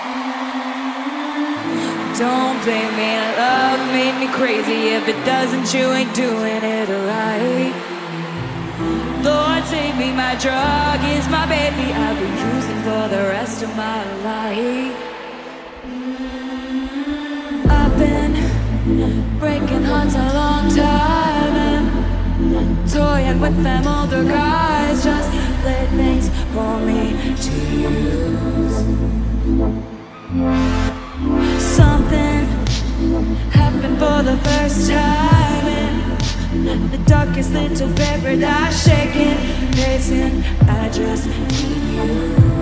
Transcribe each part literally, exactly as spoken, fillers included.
Don't blame me, love made me crazy. If it doesn't, you ain't doing it right. Lord, save me, my drug is my baby. I'll be using for the rest of my life. I've been breaking hearts a long time and toying with them older guys. Just playthings for me to use. Something happened for the first time in the darkest little paradise, shaking, pacing. I just need you.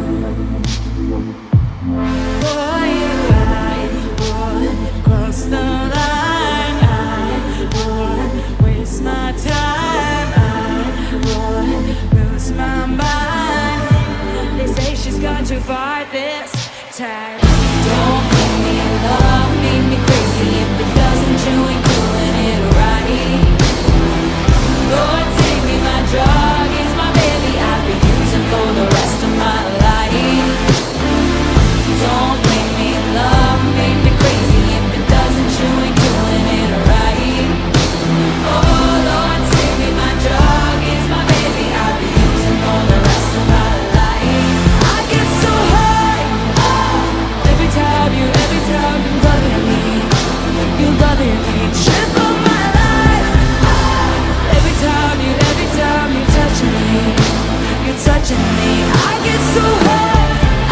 Boy, I would cross the line. I would waste my time. I would lose my mind. They say she's gone too far this time. Don't make me love, make me crazy. If it doesn't, you ain't doing it right. Lord, take me, my drug is my baby. I'll be using for the rest of my life. Don't make me love, make me crazy. If it doesn't, you ain't doing it right. Oh Lord, take me, my drug is my baby. I'll be using for the rest of my life. I get so high, oh, every time you, every time you loving me, you loving me, trip on my life. Oh, every time you, every time you touching me, you're touching me. I get so high,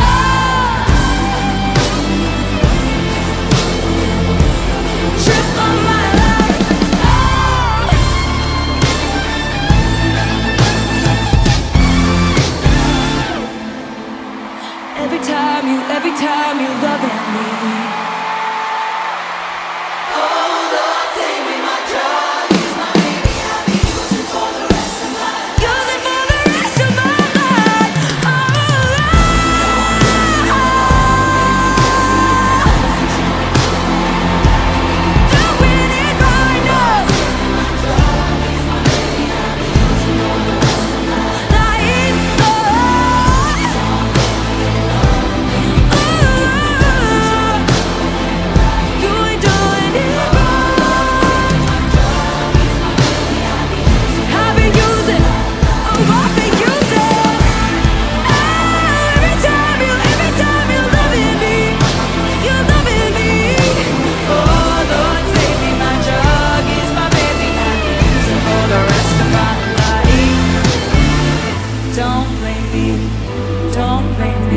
oh, trip on my life. Oh, every time you, every time you loving me.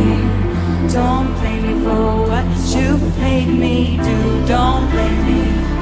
Don't blame me for what you made me do. Don't blame me.